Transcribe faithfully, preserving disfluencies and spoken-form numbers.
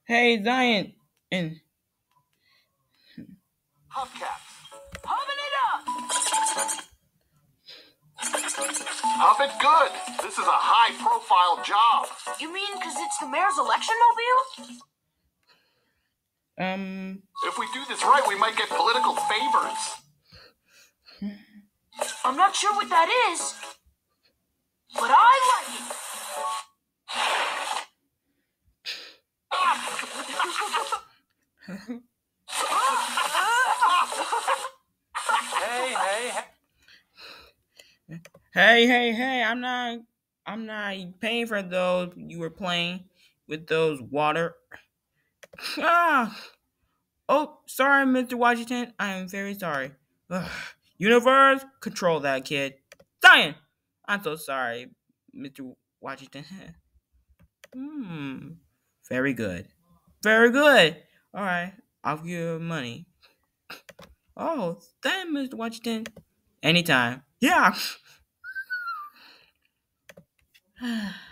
Hey, Zion. And Hubcaps. Hubbing it up! Hub it good. This is a high-profile job. You mean because it's the mayor's election mobile? um, If we do this right, we might get political favors. I'm not sure what that is, but I like it. Hey, hey, hey. hey, hey, hey! I'm not, I'm not paying for those. You were playing with those water. Ah! Oh, sorry, Mister Washington. I am very sorry. Ugh. Universe, control that kid. Zion! I'm so sorry, Mister Washington. Hmm. Very good. Very good. All right. I'll give you money. Oh, thank Mister Washington. Anytime. Yeah.